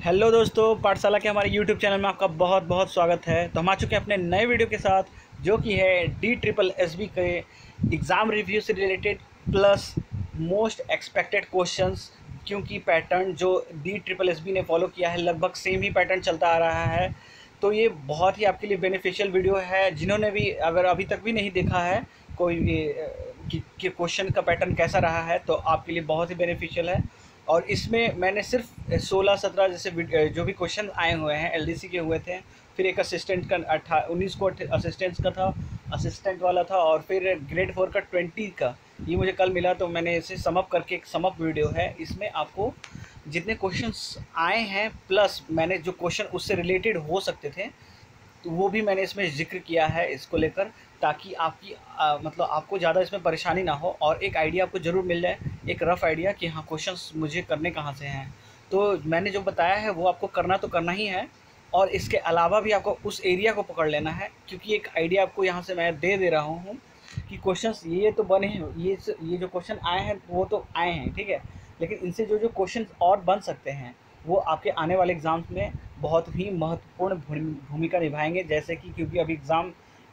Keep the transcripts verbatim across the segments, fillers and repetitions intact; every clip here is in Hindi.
हेलो दोस्तों, पाठशाला के हमारे यूट्यूब चैनल में आपका बहुत बहुत स्वागत है। तो हम आ चुके हैं अपने नए वीडियो के साथ, जो कि है डी ट्रिपल एस बी के एग्ज़ाम रिव्यू से related plus most expected questions. क्योंकि पैटर्न जो डी ट्रिपल एस बी ने फॉलो किया है लगभग सेम ही पैटर्न चलता आ रहा है। तो ये बहुत ही आपके लिए बेनिफिशियल वीडियो है। जिन्होंने भी अगर अभी तक भी नहीं देखा है कोई कि क्वेश्चन का पैटर्न कैसा रहा है, तो आपके लिए बहुत ही बेनिफिशियल है। और इसमें मैंने सिर्फ सोलह सत्रह जैसे जो भी क्वेश्चन आए हुए हैं एलडीसी के हुए थे, फिर एक असिस्टेंट का अट्ठा उन्नीस को असिस्टेंट्स का था, असिस्टेंट वाला था, और फिर ग्रेड फोर का ट्वेंटी का ये मुझे कल मिला। तो मैंने इसे समअप करके एक समअप वीडियो है। इसमें आपको जितने क्वेश्चंस आए हैं प्लस मैंने जो क्वेश्चन उससे रिलेटेड हो सकते थे, तो वो भी मैंने इसमें ज़िक्र किया है इसको लेकर, ताकि आपकी आ, मतलब आपको ज़्यादा इसमें परेशानी ना हो और एक आइडिया आपको ज़रूर मिल जाए, एक रफ़ आइडिया कि हाँ क्वेश्चंस मुझे करने कहाँ से हैं। तो मैंने जो बताया है वो आपको करना तो करना ही है, और इसके अलावा भी आपको उस एरिया को पकड़ लेना है। क्योंकि एक आइडिया आपको यहाँ से मैं दे दे रहा हूँ कि क्वेश्चंस ये तो बने हैं, ये ये जो क्वेश्चन आए हैं वो तो आए हैं, ठीक है, लेकिन इनसे जो जो क्वेश्चन और बन सकते हैं वो आपके आने वाले एग्ज़ाम्स में बहुत ही महत्वपूर्ण भूमिका निभाएंगे। जैसे कि क्योंकि अभी एग्ज़ाम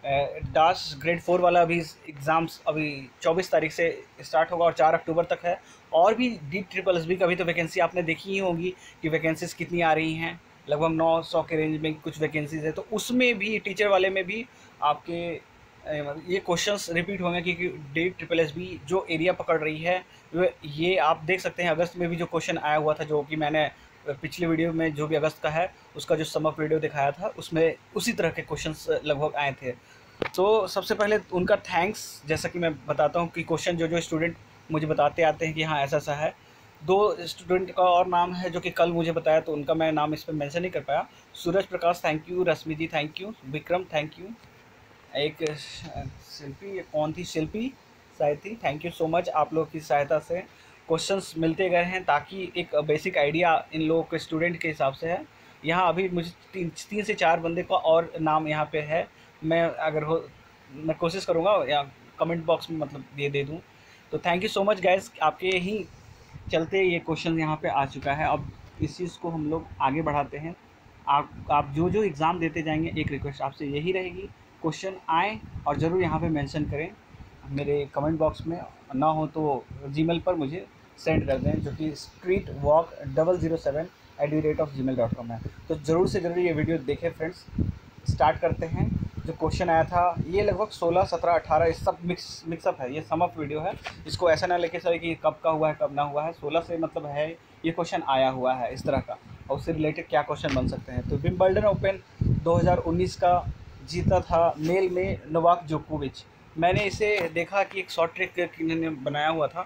डास ग्रेड फोर वाला अभी एग्ज़ाम्स अभी चौबीस तारीख से स्टार्ट होगा और चार अक्टूबर तक है। और भी डी ट्रिपल एस बी का भी तो वैकेंसी आपने देखी ही होगी कि वैकेंसीज़ कितनी आ रही हैं, लगभग नौ सौ के रेंज में कुछ वैकेंसीज़ है। तो उसमें भी टीचर वाले में भी आपके ये क्वेश्चंस रिपीट होंगे, क्योंकि डी ट्रिपल एस बी जो एरिया पकड़ रही है ये आप देख सकते हैं। अगस्त में भी जो क्वेश्चन आया हुआ था, जो कि मैंने पिछले वीडियो में जो भी अगस्त का है उसका जो समअप वीडियो दिखाया था, उसमें उसी तरह के क्वेश्चंस लगभग आए थे। तो सबसे पहले उनका थैंक्स, जैसा कि मैं बताता हूँ कि क्वेश्चन जो जो स्टूडेंट मुझे बताते आते हैं कि हाँ ऐसा ऐसा है। दो स्टूडेंट का और नाम है जो कि कल मुझे बताया, तो उनका मैं नाम इस पर मेंशन नहीं कर पाया। Suraj Prakash thank you, Rashmi ji thank you, Vikram thank you, एक शिल्पी कौन थी, शिल्पी शायद थी, थैंक यू सो मच। आप लोग की सहायता से क्वेश्चंस मिलते गए हैं, ताकि एक बेसिक आइडिया इन लोगों के स्टूडेंट के हिसाब से है। यहाँ अभी मुझे तीन तीन से चार बंदे का और नाम यहाँ पे है। मैं अगर हो मैं कोशिश करूँगा या कमेंट बॉक्स में मतलब ये दे दूँ। तो thank you so much guys, आपके ही चलते ये क्वेश्चन यहाँ पे आ चुका है। अब इस चीज़ को हम लोग आगे बढ़ाते हैं। आप आप जो जो एग्ज़ाम देते जाएंगे, एक रिक्वेस्ट आपसे यही रहेगी, क्वेश्चन आए और ज़रूर यहाँ पे मेंशन करें मेरे कमेंट बॉक्स में, ना हो तो जीमेल पर मुझे सेंड कर दें, जो कि street walk double zero seven at the rate of Gmail dot com है। तो ज़रूर से ज़रूर ये वीडियो देखें फ्रेंड्स। स्टार्ट करते हैं। जो क्वेश्चन आया था ये लगभग सोलह सत्रह अठारह इस सब मिक्स मिक्सअप है, ये समअप वीडियो है। इसको ऐसा ना लेके सर कि कब का हुआ है कब ना हुआ है, सोलह से मतलब है ये क्वेश्चन आया हुआ है इस तरह का, और उससे रिलेटेड क्या क्वेश्चन बन सकते हैं। तो विंबलडन ओपन दो हज़ार उन्नीस का जीता था मेल में नोवाक जोकोविच। मैंने इसे देखा कि एक शॉर्ट ट्रिक इन्होंने बनाया हुआ था,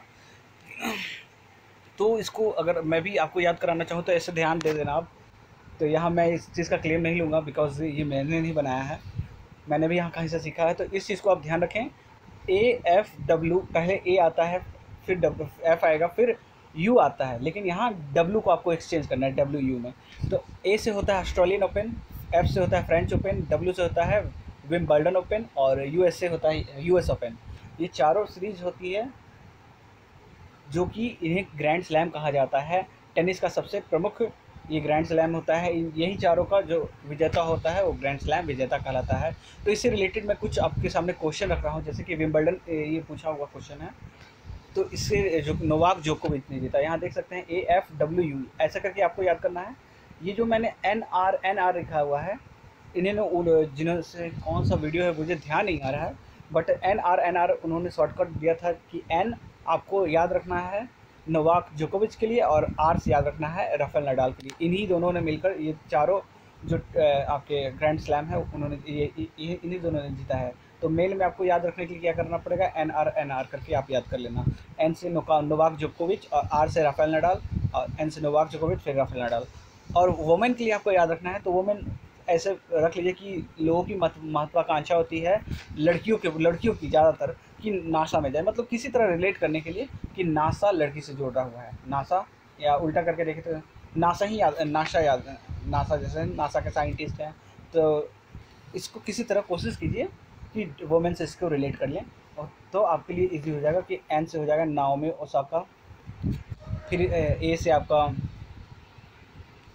तो इसको अगर मैं भी आपको याद कराना चाहूँ तो ऐसे ध्यान दे देना आप। तो यहाँ मैं इस चीज़ का क्लेम नहीं लूँगा, बिकॉज ये मैंने नहीं बनाया है, मैंने भी यहाँ कहीं से सीखा है। तो इस चीज़ को आप ध्यान रखें। ए एफ डब्ल्यू, पहले ए आता है, फिर डब्ल्यू एफ आएगा, फिर यू आता है, लेकिन यहाँ डब्ल्यू को आपको एक्सचेंज करना है डब्ल्यू यू में। तो ए से होता है ऑस्ट्रेलियन ओपन, एफ से होता है फ्रेंच ओपन, डब्ल्यू से होता है विंबलडन ओपन, और यूएस से होता है यूएस ओपन। ये चारों सीरीज होती है जो कि इन्हें ग्रैंड स्लैम कहा जाता है। टेनिस का सबसे प्रमुख ये ग्रैंड स्लैम होता है। यही चारों का जो विजेता होता है वो ग्रैंड स्लैम विजेता कहलाता है। तो इससे रिलेटेड मैं कुछ आपके सामने क्वेश्चन रख रहा हूँ, जैसे कि विंबलडन ये पूछा हुआ क्वेश्चन है, तो इससे जो नोवाक जोकोविच ने जीता, यहाँ देख सकते हैं ए एफ डब्ल्यू यू ऐसा करके आपको याद करना है। ये जो मैंने एन आर एन आर लिखा हुआ है, इन्होंने जिनसे कौन सा वीडियो है मुझे ध्यान नहीं आ रहा है, but N R N R उन्होंने शॉर्टकट दिया था कि एन आपको याद रखना है नोवाक जोकोविच के लिए, और आर से याद रखना है राफेल नडाल के लिए। इन्हीं दोनों ने मिलकर ये चारों जो आपके ग्रैंड स्लैम है उन्होंने ये इन्हीं दोनों ने जीता है। तो मेल में आपको याद रखने के लिए क्या करना पड़ेगा, एन आर एन आर करके आप याद कर लेना। एन से नोवाक जोकोविच और आर से राफेल नडाल, और एन से नोवाक जोकोविच फिर राफेल नडाल। और वोमेन के लिए आपको याद रखना है, तो वोमेन ऐसे रख लीजिए कि लोगों की महत्वाकांक्षा होती है लड़कियों के लड़कियों की ज़्यादातर कि नासा में जाए, मतलब किसी तरह रिलेट करने के लिए कि नासा लड़की से जोड़ा हुआ है। नासा या उल्टा करके देखें तो नासा ही याद नासा याद नासा जैसे नासा के साइंटिस्ट हैं, तो इसको किसी तरह कोशिश कीजिए कि वोमेन से इसको रिलेट कर लें, और तो आपके लिए इजी हो जाएगा। कि एन से हो जाएगा नाओमी ओसाका, फिर ए से आपका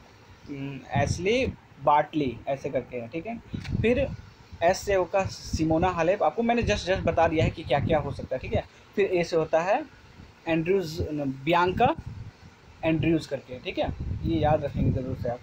एस्ले बार्टली ऐसे करके है, ठीक है। फिर एस से होगा सिमोना हालेप, आपको मैंने जस्ट जस्ट बता दिया है कि क्या क्या हो सकता है, ठीक है। फिर ए से होता है एंड्रयूज बियांका एंड्रयूज करके, ठीक है। ये याद रखेंगे ज़रूर से आप,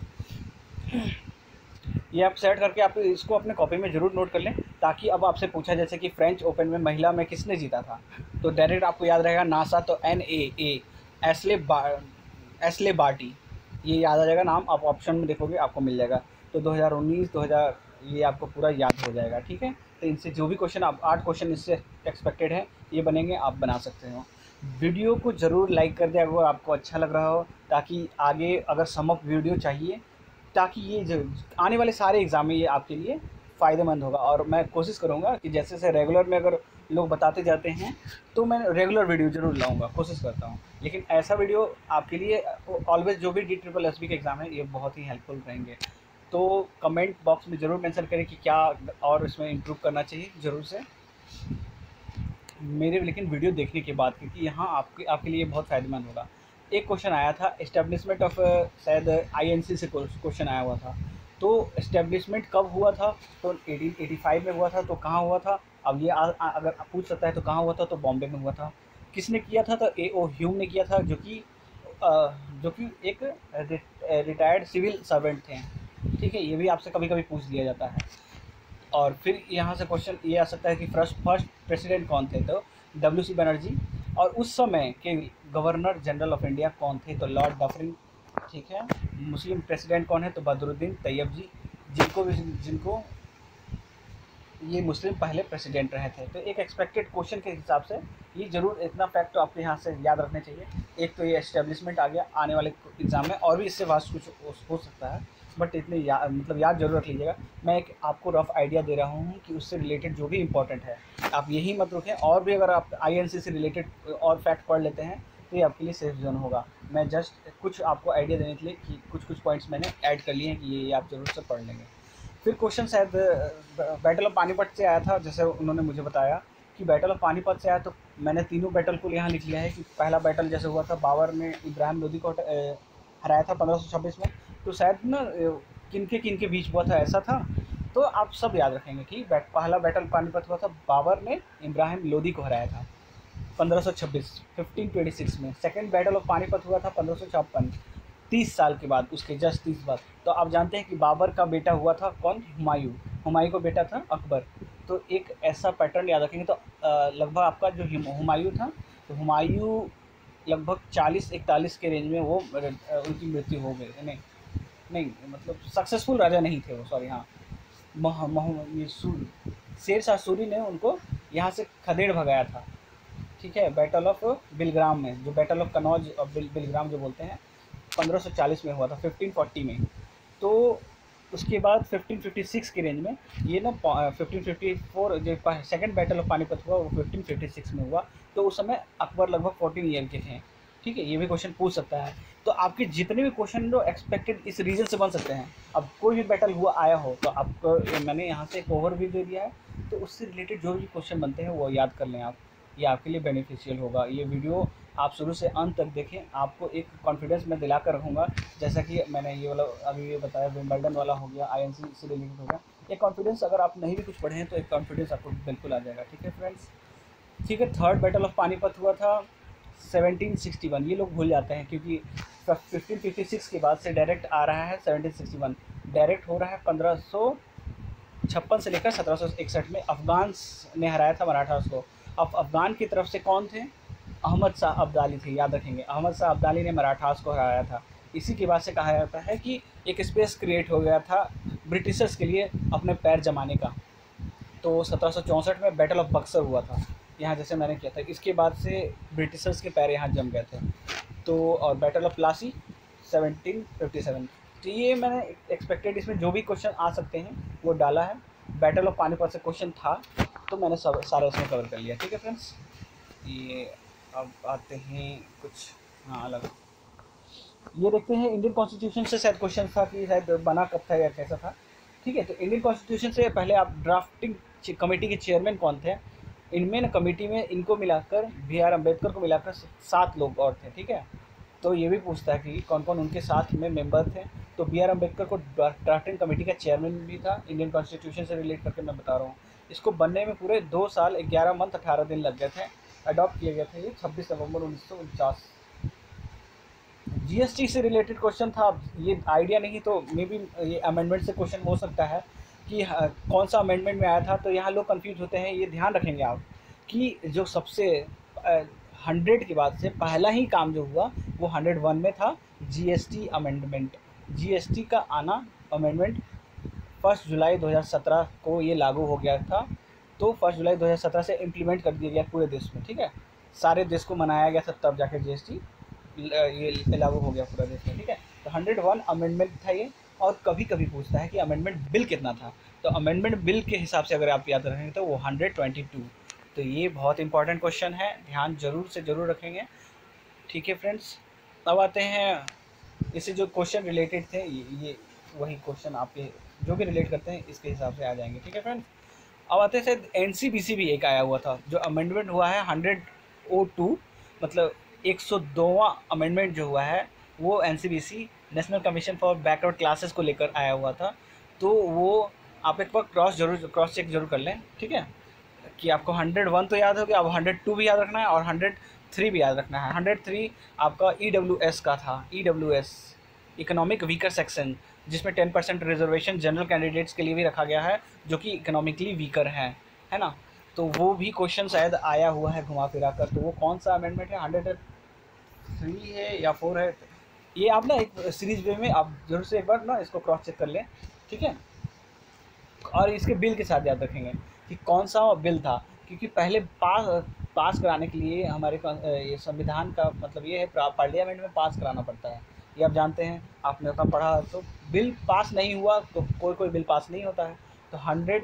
ये आप सेट करके आप इसको अपने कॉपी में ज़रूर नोट कर लें, ताकि अब आपसे पूछा जैसे कि फ्रेंच ओपन में महिला में किसने जीता था, तो डायरेक्ट आपको याद रहेगा नासा, तो एन ए ए एस्ले बा एस्ले बार्टी, ये याद आ जाएगा नाम, आप ऑप्शन में देखोगे आपको मिल जाएगा। तो दो हज़ार उन्नीस दो हज़ार ये आपको पूरा याद हो जाएगा, ठीक है। तो इनसे जो भी क्वेश्चन आप आठ क्वेश्चन इससे एक्सपेक्टेड है ये बनेंगे, आप बना सकते हो। वीडियो को ज़रूर लाइक कर दिया अगर आपको अच्छा लग रहा हो, ताकि आगे अगर समअप वीडियो चाहिए, ताकि ये जो आने वाले सारे एग्ज़ाम में ये आपके लिए फ़ायदेमंद होगा। और मैं कोशिश करूँगा कि जैसे जैसे रेगुलर में अगर लोग बताते जाते हैं तो मैं रेगुलर वीडियो ज़रूर लाऊंगा, कोशिश करता हूँ। लेकिन ऐसा वीडियो आपके लिए ऑलवेज जो भी डी ट्रिपल एस बी के एग्ज़ाम है ये बहुत ही हेल्पफुल रहेंगे। तो कमेंट बॉक्स में ज़रूर मेंशन करें कि क्या और इसमें इम्प्रूव करना चाहिए ज़रूर से मेरे, लेकिन वीडियो देखने के बाद, क्योंकि यहाँ आपके आपके लिए बहुत फ़ायदेमंद होगा। एक क्वेश्चन आया था इस्टेब्लिशमेंट ऑफ, शायद आई एन सी से क्वेश्चन आया हुआ था, तो इस्टेब्लिशमेंट कब हुआ था, तो एटीन एटी फाइव में हुआ था, तो कहाँ हुआ था। अब ये आ, आ, अगर पूछ सकता है तो कहाँ हुआ था, तो बॉम्बे में हुआ था। किसने किया था, तो ए ओ ह्यूम ने किया था, जो कि जो कि एक रिटायर्ड सिविल सर्वेंट थे, ठीक है। ये भी आपसे कभी कभी पूछ लिया जाता है। और फिर यहाँ से क्वेश्चन ये आ सकता है कि फर्स्ट फर्स्ट प्रेसिडेंट कौन थे, तो डब्ल्यू सी बनर्जी। और उस समय के गवर्नर जनरल ऑफ इंडिया कौन थे, तो लॉर्ड डफरिन, ठीक है। मुस्लिम प्रेसिडेंट कौन है, तो बदरुद्दीन तैयब जी, जिनको जिनको ये मुस्लिम पहले प्रेसिडेंट रहे थे। तो एक एक्सपेक्टेड क्वेश्चन के हिसाब से ये जरूर इतना फैक्ट तो आपके यहाँ से याद रखने चाहिए। एक तो ये एस्टेब्लिशमेंट आ गया, आने वाले एग्जाम में और भी इससे वास्ट कुछ हो सकता है, बट इतने या, मतलब याद जरूर रख लीजिएगा। मैं एक आपको रफ आइडिया दे रहा हूँ कि उससे रिलेटेड जो भी इंपॉर्टेंट है आप यही मत रखें, और भी अगर आप आई एन सी से रिलेटेड और फैक्ट पढ़ लेते हैं तो ये आपके लिए सेफ जोन होगा। मैं जस्ट कुछ आपको आइडिया देने के लिए कि कुछ कुछ पॉइंट्स मैंने ऐड कर लिए हैं कि ये आप जरूर से पढ़ लेंगे। फिर क्वेश्चन शायद बैटल ऑफ पानीपत से आया था, जैसे उन्होंने मुझे बताया कि बैटल ऑफ पानीपत से आया, तो मैंने तीनों बैटल को यहाँ लिख लिया है कि पहला बैटल जैसे हुआ था, बाबर ने इब्राहिम लोदी को हराया था पंद्रह सौ छब्बीस में, तो शायद ना किनके किनके बीच हुआ था, ऐसा था। तो आप सब याद रखेंगे कि बैट, पहला बैटल पानीपत हुआ था, बाबर ने इब्राहिम लोदी को हराया था पंद्रह सौ छब्बीस फिफ्टीन ट्वेंटी सिक्स में। सेकेंड बैटल ऑफ पानीपत हुआ था पंद्रह सौ छप्पन तीस साल के बाद, उसके जस्ट तीस बाद। तो आप जानते हैं कि बाबर का बेटा हुआ था कौन, हुमायूं, हुमायूं का बेटा था अकबर। तो एक ऐसा पैटर्न याद रखेंगे। तो लगभग आपका जो हुमायूं था, तो हुमायूं लगभग चालीस इकतालीस के रेंज में वो उनकी मृत्यु हो गई, नहीं नहीं मतलब सक्सेसफुल राजा नहीं थे वो, सॉरी हाँ, मह, मह, ये शेर शाह सूरी ने उनको यहाँ से खदेड़ भगाया था, ठीक है, बैटल ऑफ बिलग्राम में, जो बैटल ऑफ कनौज और बिल बिलग्राम जो बोलते हैं, पंद्रह सौ चालीस में हुआ था, फिफ्टीन फोर्टी में। तो उसके बाद फिफ्टीन फिफ्टी सिक्स की रेंज में ये ना फिफ्टीन फिफ्टी फोर जो सेकंड बैटल ऑफ पानीपत हुआ वो फिफ्टीन फिफ्टी सिक्स में हुआ। तो उस समय अकबर लगभग फोर्टीन ईयर के थे, ठीक है। ये भी क्वेश्चन पूछ सकता है। तो आपके जितने भी क्वेश्चन जो एक्सपेक्टेड इस रीजन से बन सकते हैं, अब कोई भी बैटल हुआ आया हो तो आपको मैंने यहाँ से एक ओवरव्यू दे दिया है, तो उससे रिलेटेड जो भी क्वेश्चन बनते हैं वो याद कर लें आप, ये आपके लिए बेनिफिशियल होगा। ये वीडियो आप शुरू से अंत तक देखें, आपको एक कॉन्फिडेंस मैं दिला कर रखूँगा, जैसा कि मैंने ये वाला अभी ये बताया, विंबलडन वाला हो गया, आई एन सी से रिलेटेड हो गया। ये कॉन्फिडेंस अगर आप नहीं भी कुछ पढ़े हैं तो एक कॉन्फिडेंस आपको बिल्कुल आ जाएगा, ठीक है फ्रेंड्स, ठीक है। थर्ड बैटल ऑफ पानीपत हुआ था सेवनटीन सिक्सटी वन, ये लोग भूल जाते हैं क्योंकि फिफ्टीन फिफ्टी सिक्स के बाद से डायरेक्ट आ रहा है सेवनटीन सिक्सटी वन, डायरेक्ट हो रहा है पंद्रह सौ छप्पन से लेकर सत्रह सौ इकसठ में अफ़गान ने हराया था मराठास को। अब अफ़गान की तरफ से कौन थे, अहमद शाह अब्दाली थे, याद रखेंगे, अहमद शाह अब्दाली ने मराठास को हराया था। इसी के बाद से कहा जाता है कि एक स्पेस क्रिएट हो गया था ब्रिटिशर्स के लिए अपने पैर जमाने का। तो सत्रह सौ चौंसठ में बैटल ऑफ बक्सर हुआ था यहाँ, जैसे मैंने किया था, इसके बाद से ब्रिटिशर्स के पैर यहाँ जम गए थे। तो और battle of Plassey seventeen fifty seven. तो ये मैंने एक्सपेक्टेड इसमें जो भी क्वेश्चन आ सकते हैं वो डाला है। बैटल ऑफ पानीपत से क्वेश्चन था तो मैंने सब सारा इसमें कवर कर लिया, ठीक है फ्रेंड्स। ये अब आते हैं कुछ हाँ अलग, ये देखते हैं इंडियन कॉन्स्टिट्यूशन से शायद क्वेश्चन था कि शायद बना कब था या कैसा था, ठीक है। तो इंडियन कॉन्स्टिट्यूशन से पहले आप ड्राफ्टिंग कमेटी के चेयरमैन कौन थे, इनमें न कमेटी में इनको मिलाकर बी आर अम्बेडकर को मिलाकर सात लोग और थे, ठीक है। तो ये भी पूछता है कि कौन कौन उनके साथ में मेंबर थे, तो बी आर अम्बेडकर को ड्राफ्टिंग कमेटी का चेयरमैन भी था। इंडियन कॉन्स्टिट्यूशन से रिलेट करके मैं बता रहा हूँ। इसको बनने में पूरे दो साल ग्यारह मंथ अठारह दिन लग गए थे। अडॉप्ट किया गया था ये छब्बीस नवंबर उन्नीस सौ उनचास। जीएसटी से रिलेटेड क्वेश्चन था। ये आइडिया नहीं तो मे बी ये अमेंडमेंट से क्वेश्चन हो सकता है कि कौन सा अमेंडमेंट में आया था। तो यहाँ लोग कंफ्यूज होते हैं। ये ध्यान रखेंगे आप कि जो सबसे हंड्रेड के बाद से पहला ही काम जो हुआ वो हंड्रेड वन में था, जीएसटी अमेंडमेंट। जीएसटी का आना अमेंडमेंट फर्स्ट जुलाई दो हज़ार सत्रह को ये लागू हो गया था। तो फर्स्ट जुलाई दो हज़ार सत्रह से इम्प्लीमेंट कर दिया गया पूरे देश में, ठीक है। सारे देश को मनाया गया था, तब जाके जीएसटी ये लागू हो गया पूरा देश में, ठीक है। तो हंड्रेड वन अमेंडमेंट था ये। और कभी कभी पूछता है कि अमेंडमेंट बिल कितना था, तो अमेंडमेंट बिल के हिसाब से अगर आप याद रखेंगे तो वो हंड्रेड ट्वेंटी टू। तो ये बहुत इंपॉर्टेंट क्वेश्चन है, ध्यान जरूर से ज़रूर रखेंगे, ठीक है फ्रेंड्स। अब आते हैं इससे जो क्वेश्चन रिलेटेड थे, ये, ये वही क्वेश्चन आपके जो भी रिलेट करते हैं इसके हिसाब से आ जाएंगे, ठीक है फ्रेंड्स। अब आते हैं एनसीबीसी भी एक आया हुआ था जो अमेंडमेंट हुआ है हंड्रेड ओ टू, मतलब एक सौ दोवां अमेंडमेंट जो हुआ है वो NCBC national commission for backward classes को लेकर आया हुआ था। तो वो आप एक बार क्रॉस जरूर क्रॉस चेक जरूर कर लें, ठीक है, कि आपको हंड्रेड वन तो याद हो गया, अब हंड्रेड टू भी याद रखना है और हंड्रेड थ्री भी याद रखना है। हंड्रेड थ्री आपका ई डब्ल्यू एस का था, E W S economic weaker section, जिसमें ten percent reservation general candidates के लिए भी रखा गया है जो कि इकोनॉमिकली वीकर हैं, है ना। तो वो भी क्वेश्चन शायद आया हुआ है घुमा फिरा कर। तो वो कौन सा अमेंडमेंट है, हंड्रेड थ्री है या फोर है, ये आप ना एक सीरीज वे में आप जरूर से एक बार ना इसको क्रॉस चेक कर लें, ठीक है। और इसके बिल के साथ याद रखेंगे कि कौन सा बिल था, क्योंकि पहले पास पास कराने के लिए हमारे ये संविधान का मतलब ये है पार्लियामेंट में पास कराना पड़ता है, ये आप जानते हैं, आपने उतना पढ़ा। तो बिल पास नहीं हुआ तो कोई कोई बिल पास नहीं होता है। तो hundred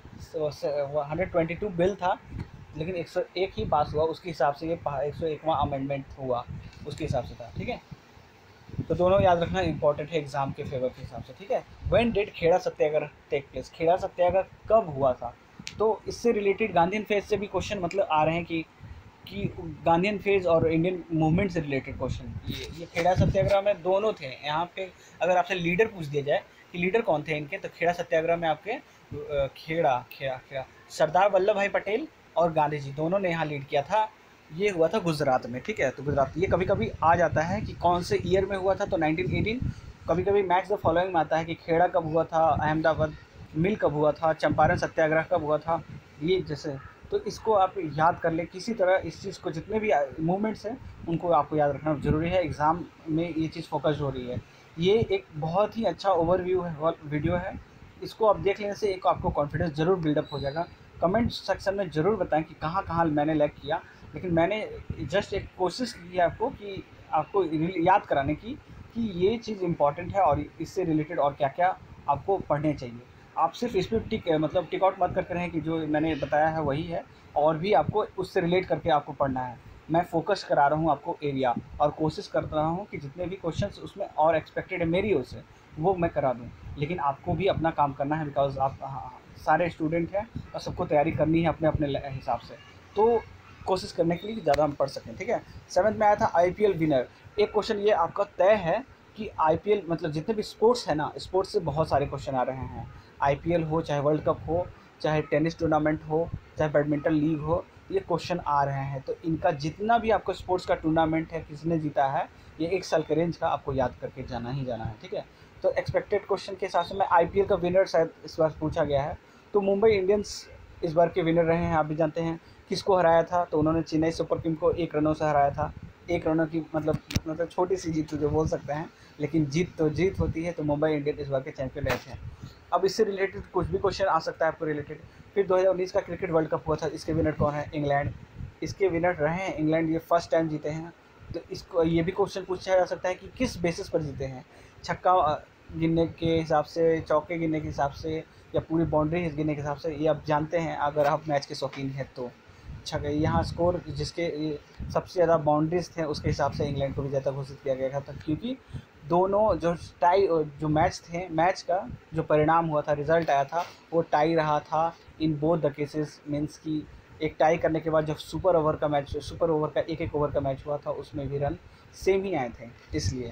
hundred twenty two bill था, लेकिन एक सौ एक ही पास हुआ, उसके हिसाब से ये एक सौ एकवां अमेंडमेंट हुआ, उसके हिसाब से था, ठीक है। तो दोनों याद रखना इंपॉर्टेंट है एग्जाम के फेवर के हिसाब से, ठीक है। When did Kheda Satyagraha take place, Kheda Satyagraha कब हुआ था। तो इससे रिलेटेड गांधीयन फेज से भी क्वेश्चन मतलब आ रहे हैं कि कि गांधीयन फेज और इंडियन मूवमेंट से रिलेटेड क्वेश्चन। ये ये खेड़ा सत्याग्रह में दोनों थे यहाँ पे। अगर आपसे लीडर पूछ दिया जाए कि लीडर कौन थे इनके, तो खेड़ा सत्याग्रह में आपके खेड़ा खेड़ा खेड़ा सरदार वल्लभ भाई पटेल और गांधी जी दोनों ने यहाँ लीड किया था। ये हुआ था गुजरात में, ठीक है। तो गुजरात ये कभी कभी आ जाता है कि कौन से ईयर में हुआ था, तो नाइनटीन एटीन। कभी कभी मैच द फॉलोइंग में आता है कि खेड़ा कब हुआ था, अहमदाबाद मिल कब हुआ था, चंपारण सत्याग्रह कब हुआ था, ये जैसे। तो इसको आप याद कर ले किसी तरह, इस चीज़ को जितने भी मूवमेंट्स हैं उनको आपको याद रखना ज़रूरी है। एग्ज़ाम में ये चीज़ फोकस हो रही है। ये एक बहुत ही अच्छा ओवरव्यू है, वीडियो है। इसको आप देख लेने से एक आपको कॉन्फिडेंस ज़रूर बिल्डअप हो जाएगा। कमेंट सेक्शन में ज़रूर बताएं कि कहाँ कहाँ मैंने लैग किया, लेकिन मैंने जस्ट एक कोशिश की है आपको कि आपको याद कराने की कि ये चीज़ इम्पॉर्टेंट है और इससे रिलेटेड और क्या क्या आपको पढ़ने चाहिए। आप सिर्फ इस पर टिक मतलब टिक आउट मत करके रहें कि जो मैंने बताया है वही है, और भी आपको उससे रिलेट करके आपको पढ़ना है। मैं फोकस करा रहा हूँ आपको एरिया, और कोशिश कर रहा हूँ कि जितने भी क्वेश्चंस उसमें और एक्सपेक्टेड है मेरी ओर से वो मैं करा दूँ। लेकिन आपको भी अपना काम करना है, बिकॉज आप हाँ, सारे स्टूडेंट हैं और सबको तैयारी करनी है अपने अपने हिसाब से। तो कोशिश करने के लिए ज़्यादा हम पढ़ सकें, ठीक है। सेवन्थ में आया था आईपीएल विनर। एक क्वेश्चन ये आपका तय है कि आईपीएल मतलब जितने भी स्पोर्ट्स है ना, स्पोर्ट्स से बहुत सारे क्वेश्चन आ रहे हैं। आईपीएल हो, चाहे वर्ल्ड कप हो, चाहे टेनिस टूर्नामेंट हो, चाहे बैडमिंटन लीग हो, ये क्वेश्चन आ रहे हैं। तो इनका जितना भी आपको स्पोर्ट्स का टूर्नामेंट है, किसने जीता है, ये एक साल के रेंज का आपको याद करके जाना ही जाना है, ठीक है। तो एक्सपेक्टेड क्वेश्चन के हिसाब से मैं आईपीएल का विनर शायद इस बार पूछा गया है। तो मुंबई इंडियंस इस बार के विनर रहे हैं, आप भी जानते हैं। किसको हराया था, तो उन्होंने चेन्नई सुपर किंग को एक रनों से हराया था। एक रनों की मतलब मतलब छोटी सी जीत जो बोल सकते हैं, लेकिन जीत तो जीत होती है। तो मुंबई इंडियंस इस बार के चैंपियन रहे थे। अब इससे रिलेटेड कुछ भी क्वेश्चन आ सकता है आपको रिलेटेड। फिर दो हज़ार उन्नीस का क्रिकेट वर्ल्ड कप हुआ था, इसके विनर कौन है, इंग्लैंड। इसके विनर रहे हैं इंग्लैंड, ये फर्स्ट टाइम जीते हैं। तो इसको ये भी क्वेश्चन पूछा जा सकता है कि किस बेसिस पर जीते हैं, छक्का गिनने के हिसाब से, चौके गिनने के हिसाब से, या पूरी बाउंड्री गिनने के हिसाब से। ये आप जानते हैं अगर आप मैच के शौकीन हैं तो। छक्का यहाँ स्कोर जिसके सबसे ज़्यादा बाउंड्रीज थे उसके हिसाब से इंग्लैंड को विजेता घोषित किया गया था, क्योंकि दोनों जो टाई जो मैच थे, मैच का जो परिणाम हुआ था, रिजल्ट आया था, वो टाई रहा था in both the cases. Means कि एक टाई करने के बाद जब सुपर ओवर का मैच सुपर ओवर का एक एक ओवर का मैच हुआ था, उसमें भी रन सेम ही आए थे। इसलिए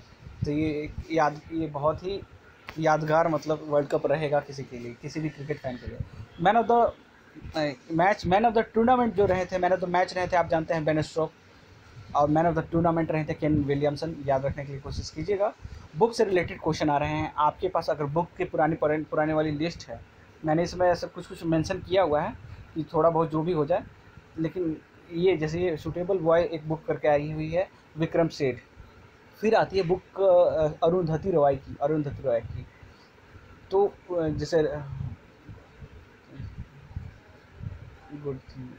तो ये एक याद ये बहुत ही यादगार मतलब वर्ल्ड कप रहेगा किसी के लिए, किसी भी क्रिकेट फैन के लिए। Man of the match man of the tournament जो रहे थे, मैन ऑफ द मैच रहे थे आप जानते हैं बेन स्टोक्स, और मैन ऑफ द टूर्नामेंट रहे थे केन विलियमसन। याद रखने के लिए कोशिश कीजिएगा। बुक से रिलेटेड क्वेश्चन आ रहे हैं आपके पास। अगर बुक की पुरानी पुराने वाली लिस्ट है, मैंने इसमें ऐसा कुछ कुछ मेंशन किया हुआ है कि थोड़ा बहुत जो भी हो जाए, लेकिन ये जैसे ये सूटेबल बॉय एक बुक करके आई हुई है विक्रम सेठ, फिर आती है बुक अरुंधति रॉय की अरुंधति रॉय की तो जैसे good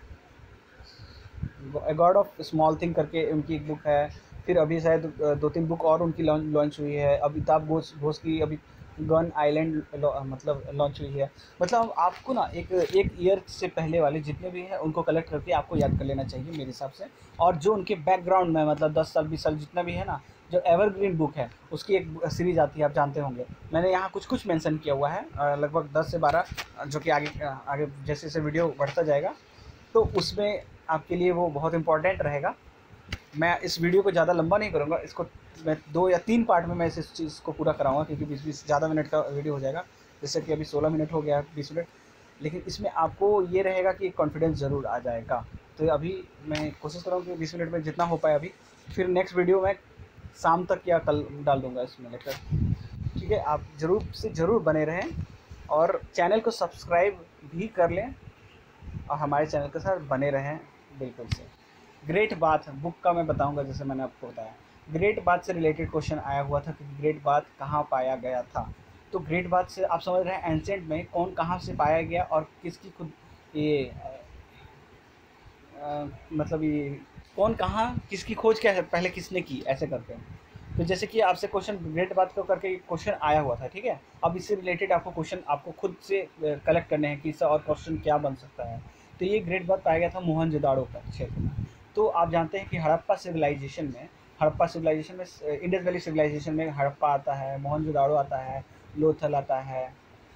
god of small thing करके उनकी एक बुक है। फिर अभी शायद दो तीन बुक और उनकी लॉन्च हुई है। अमिताभ घोष घोष की अभी गन आइलैंड मतलब लॉन्च हुई है। मतलब आपको ना एक एक ईयर से पहले वाले जितने भी हैं उनको कलेक्ट करके आपको याद कर लेना चाहिए मेरे हिसाब से। और जो उनके बैकग्राउंड में मतलब दस साल बीस साल जितना भी है ना, जो एवरग्रीन बुक है उसकी एक सीरीज़ आती है, आप जानते होंगे। मैंने यहाँ कुछ कुछ मेंशन किया हुआ है, लगभग दस से बारह, जो कि आगे आगे जैसे जैसे वीडियो बढ़ता जाएगा तो उसमें आपके लिए वो बहुत इंपॉर्टेंट रहेगा। मैं इस वीडियो को ज़्यादा लंबा नहीं करूँगा, इसको मैं दो या तीन पार्ट में मैं इस चीज़ को पूरा कराऊंगा, क्योंकि बीस बीस ज़्यादा मिनट का वीडियो हो जाएगा। जैसे कि अभी सोलह मिनट हो गया, बीस मिनट, लेकिन इसमें आपको ये रहेगा कि कॉन्फिडेंस ज़रूर आ जाएगा। तो अभी मैं कोशिश करूँगा कि बीस मिनट में जितना हो पाए अभी, फिर नेक्स्ट वीडियो में शाम तक या कल डाल दूँगा इसमें लेकर। ठीक है, आप ज़रूर से ज़रूर बने रहें और चैनल को सब्सक्राइब भी कर लें और हमारे चैनल के साथ बने रहें बिल्कुल से। ग्रेट बात बुक का मैं बताऊंगा, जैसे मैंने आपको बताया। ग्रेट बात से रिलेटेड क्वेश्चन आया हुआ था कि ग्रेट बात कहाँ पाया गया था। तो ग्रेट बात से आप समझ रहे हैं एंशिएंट में कौन कहाँ से पाया गया और किसकी खुद ये आ, मतलब ये कौन कहाँ किसकी खोज क्या है, पहले किसने की, ऐसे करके। तो जैसे कि आपसे क्वेश्चन ग्रेट बात को करके क्वेश्चन आया हुआ था, ठीक है। अब इससे रिलेटेड आपको क्वेश्चन आपको खुद से कलेक्ट करने हैं कि इससे और क्वेश्चन क्या बन सकता है। तो ये ग्रेट बात पाया गया था मोहनजोदाड़ो का क्षेत्र में। तो आप जानते हैं कि हड़प्पा सिविलाइजेशन में हड़प्पा सिविलाइजेशन में इंडस वैली सिविलाइजेशन में हड़प्पा आता है, मोहनजोदाड़ो आता है, लोथल आता है,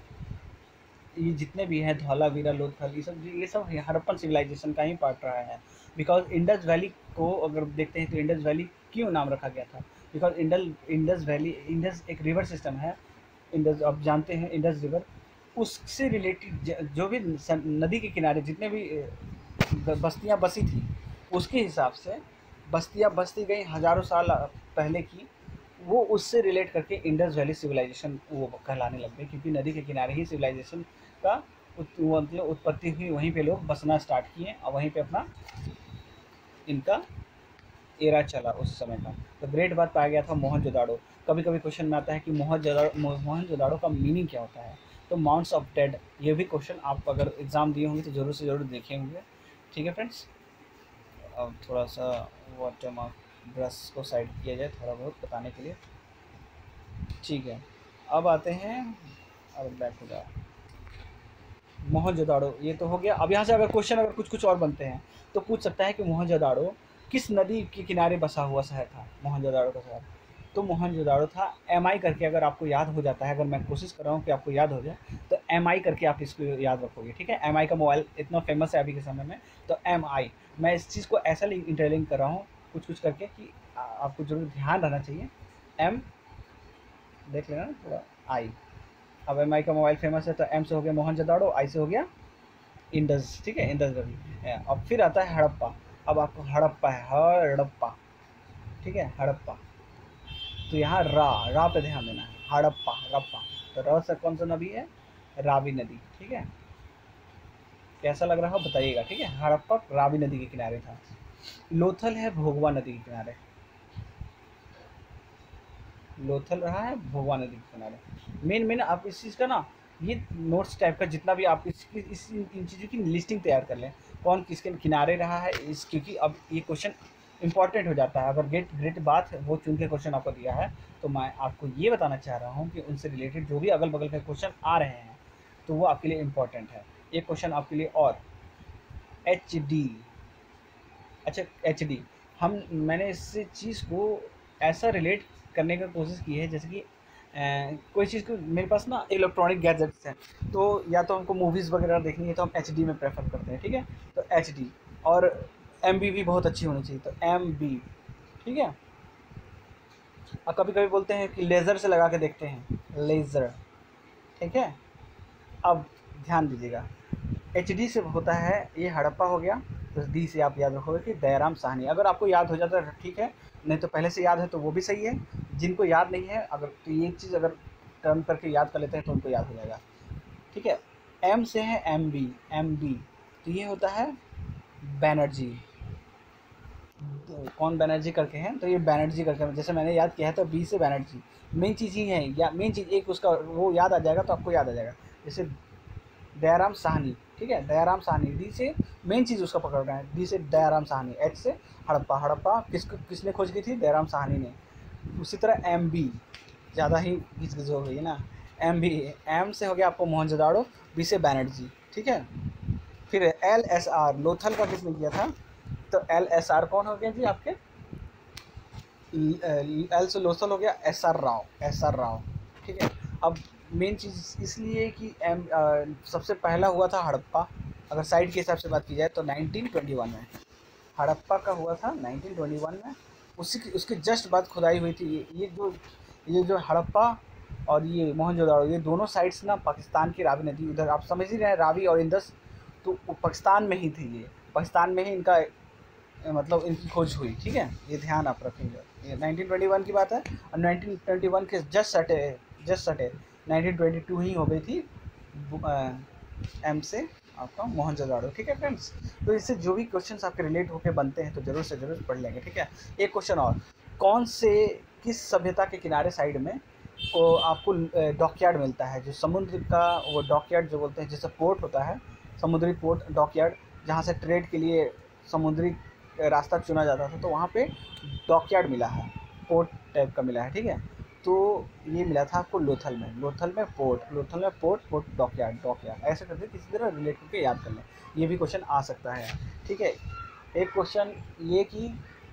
ये जितने भी हैं धौलावीरा, लोथल, ये सब ये सब हड़प्पन सिविलाइजेशन का ही पार्ट रहा है। बिकॉज इंडस वैली को अगर देखते हैं तो इंडस वैली क्यों नाम रखा गया था, बिकॉज इंडल इंडस वैली इंडस एक रिवर सिस्टम है। इंडस आप जानते हैं इंडस रिवर, उससे रिलेटेड जो भी नदी के किनारे जितने भी बस्तियां बसी थी, उसके हिसाब से बस्तियां बसती गई हज़ारों साल पहले की, वो उससे रिलेट करके इंडस वैली सिविलाइजेशन वो कहलाने लग गई, क्योंकि नदी के किनारे ही सिविलाइजेशन का मतलब उत्पत्ति हुई, वहीं पे लोग बसना स्टार्ट किए और वहीं पे अपना इनका एरा चला उस समय का। तो ग्रेट बात पाया गया था मोहनजोदाड़ो। कभी कभी क्वेश्चन में आता है कि मोहनजोदाड़ो मोहनजोदाड़ो का मीनिंग क्या होता है। तो माउंट्स ऑफ डेड, ये भी क्वेश्चन आप अगर एग्ज़ाम दिए होंगे तो ज़रूर से ज़रूर देखे होंगे। ठीक है फ्रेंड्स, अब थोड़ा सा वाटर मार्क ब्रश को साइड किया जाए थोड़ा बहुत बताने के लिए। ठीक है, अब आते हैं, अब बैक हो जाए मोहनजोदाड़ो, ये तो हो गया। अब यहाँ से अगर क्वेश्चन अगर कुछ कुछ और बनते हैं तो पूछ सकता है कि मोहनजोदाड़ो किस नदी के किनारे बसा हुआ शहर था, मोहनजोदाड़ो का शहर। तो मोहनजोदाड़ो था एम आई करके, अगर आपको याद हो जाता है, अगर मैं कोशिश कर रहा हूँ कि आपको याद हो जाए तो एम आई करके आप इसको याद रखोगे। ठीक है, एम आई का मोबाइल इतना फेमस है अभी के समय में, तो एम आई, मैं इस चीज़ को ऐसा इंटरलिंक कर रहा हूँ कुछ कुछ करके कि आपको जरूर ध्यान रहना चाहिए। एम देख लेना थोड़ा, आई। अब एम आई का मोबाइल फेमस है तो एम से हो गया मोहनजोदाड़ो, आई से हो गया इंडस। ठीक है, इंडस वैली। अब फिर आता है हड़प्पा। अब आपको हड़प्पा है, हड़प्पा, ठीक है, हड़प्पा। तो यहाँ रा रा पे ध्यान देना है, हड़प्पा हड़प्पा। तो र से कौन सा नदी है, रावी नदी। ठीक है, कैसा लग रहा हो बताइएगा। ठीक है, हड़प्पा रावी नदी के किनारे था। लोथल है भोगवा नदी के किनारे, लोथल रहा है भोगवा नदी के किनारे। मेन मेन आप इस चीज़ का ना ये नोट्स टाइप का जितना भी आप इसकी इस इन चीज़ों की लिस्टिंग तैयार कर लें, कौन किसके किनारे रहा है इस, क्योंकि अब ये क्वेश्चन इंपॉर्टेंट हो जाता है। अगर ग्रेट ग्रेट बात है वो चुन के क्वेश्चन आपको दिया है, तो मैं आपको ये बताना चाह रहा हूँ कि उनसे रिलेटेड जो भी अगल बगल के क्वेश्चन आ रहे हैं तो वो आपके लिए इम्पॉर्टेंट है। एक क्वेश्चन आपके लिए और, एच डी। अच्छा, एच डी हम मैंने इस चीज़ को ऐसा रिलेट करने की कोशिश की है जैसे कि Uh, कोई चीज़ को मेरे पास ना इलेक्ट्रॉनिक गैजेट्स हैं, तो या तो हमको मूवीज़ वगैरह देखनी है तो हम एच डी में प्रेफर करते हैं। ठीक है, तो एच डी, और एम बी भी बहुत अच्छी होनी चाहिए, तो एम बी। ठीक है, और कभी कभी बोलते हैं कि लेज़र से लगा के देखते हैं, लेज़र, ठीक है। अब ध्यान दीजिएगा, एच डी से होता है ये हड़प्पा हो गया, तो डी से आप याद रखोगे कि दयाराम साहनी। अगर आपको याद हो जाता है ठीक है, नहीं तो पहले से याद है तो वो भी सही है। जिनको याद नहीं है अगर, तो ये चीज़ अगर टर्न करके याद कर लेते हैं तो उनको याद हो जाएगा, ठीक है। एम से है एम बी, एम बी तो ये होता है बैनर्जी, कौन बैनर्जी करके हैं, तो ये बैनर्जी करके हैं। जैसे मैंने याद किया है तो बी से बैनर्जी, मेन चीज़ ही है या मेन चीज़ एक उसका वो याद आ जाएगा तो आपको याद आ जाएगा। जैसे दयाराम साहनी, ठीक है, दयाराम साहनी, डी से मेन चीज़ उसका पकड़ रहे हैं, डी से दयाराम साहनी, एच से हड़प्पा, हड़प्पा किस किसने खोज की थी, दयाराम साहनी ने। उसी तरह एम बी, ज़्यादा ही घिच घिच हो गई ना, एम बी, एम से हो गया आपको मोहनजोदाड़ो, बी से बैनर्जी, ठीक है। फिर एल एस आर, लोथल का किसने किया था, तो एल एस आर कौन हो गया जी आपके, एल से लोथल हो गया S R Rao, S R Rao, ठीक है। अब मेन चीज़ इसलिए कि एम आ, सबसे पहला हुआ था हड़प्पा, अगर साइड के हिसाब से बात की जाए तो नाइनटीन ट्वेंटी वन में हड़प्पा का हुआ था, नाइनटीन ट्वेंटी वन में। उसी की उसके जस्ट बाद खुदाई हुई थी। ये जो ये जो हड़प्पा और ये मोहनजोदाड़ो, ये दोनों साइड्स ना पाकिस्तान की रावी नदी, उधर आप समझ ही रहे हैं रावी और इंदस, तो पाकिस्तान में ही थे, ये पाकिस्तान में ही इनका मतलब इनकी खोज हुई, ठीक है। ये ध्यान आप रखेंगे, ये नाइनटीन ट्वेंटी वन की बात है। और नाइनटीन ट्वेंटी वन के जस्ट सटे जस्ट सटे नाइनटीन ट्वेंटी टू ही हो गई थी एम से आपका मोहनजोदाड़ो, ठीक है फ्रेंड्स। तो इससे जो भी क्वेश्चंस आपके रिलेट होकर बनते हैं तो जरूर से जरूर पढ़ लेंगे, ठीक है। एक क्वेश्चन और, कौन से किस सभ्यता के किनारे साइड में को आपको डॉकयार्ड मिलता है, जो समुद्र का वो डॉकयार्ड जो बोलते हैं, जैसे पोर्ट होता है समुद्री पोर्ट, डॉकयार्ड, जहाँ से ट्रेड के लिए समुद्री रास्ता चुना जाता था, तो वहाँ पे डॉकयार्ड मिला है, पोर्ट टाइप का मिला है, ठीक है। तो ये मिला था आपको लोथल में, लोथल में पोर्ट, लोथल में पोर्ट, पोर्ट डॉकयार्ड, डॉकयार्ड ऐसे करके किसी तरह रिलेट करके याद कर लें, ये भी क्वेश्चन आ सकता है, ठीक है। एक क्वेश्चन ये कि,